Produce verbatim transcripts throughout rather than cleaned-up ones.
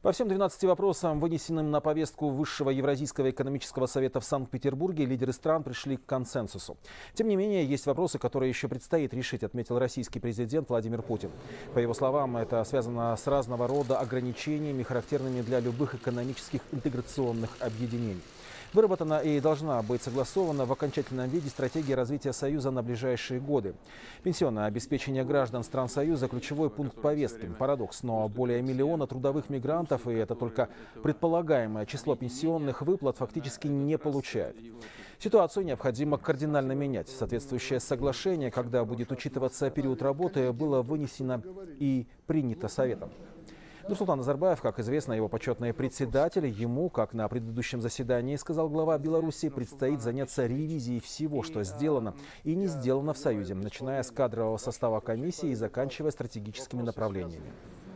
По всем двенадцати вопросам, вынесенным на повестку Высшего Евразийского экономического совета в Санкт-Петербурге, лидеры стран пришли к консенсусу. Тем не менее, есть вопросы, которые еще предстоит решить, отметил российский президент Владимир Путин. По его словам, это связано с разного рода ограничениями, характерными для любых экономических интеграционных объединений. Выработана и должна быть согласована в окончательном виде стратегия развития Союза на ближайшие годы. Пенсионное обеспечение граждан стран Союза – ключевой пункт повестки. Парадокс, но более миллиона трудовых мигрантов, и это только предполагаемое число пенсионных выплат, фактически не получают. Ситуацию необходимо кардинально менять. Соответствующее соглашение, когда будет учитываться период работы, было вынесено и принято Советом. Нурсултан Назарбаев, как известно, его почетный председатель. Ему, как на предыдущем заседании сказал глава Беларуси, предстоит заняться ревизией всего, что сделано и не сделано в Союзе, начиная с кадрового состава комиссии и заканчивая стратегическими направлениями.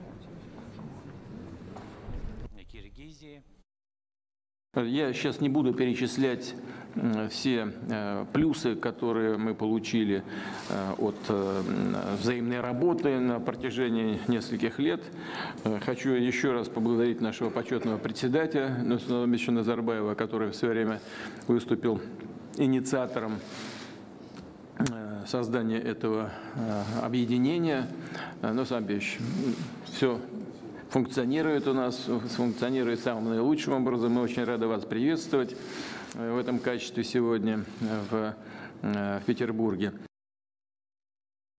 Я сейчас не буду перечислять все плюсы, которые мы получили от взаимной работы на протяжении нескольких лет. Хочу еще раз поблагодарить нашего почетного председателя Нурсултана Назарбаева, который в свое время выступил инициатором создания этого объединения. Нурсултан Абишевич, все функционирует у нас, функционирует самым наилучшим образом. Мы очень рады вас приветствовать в этом качестве сегодня в, в Петербурге.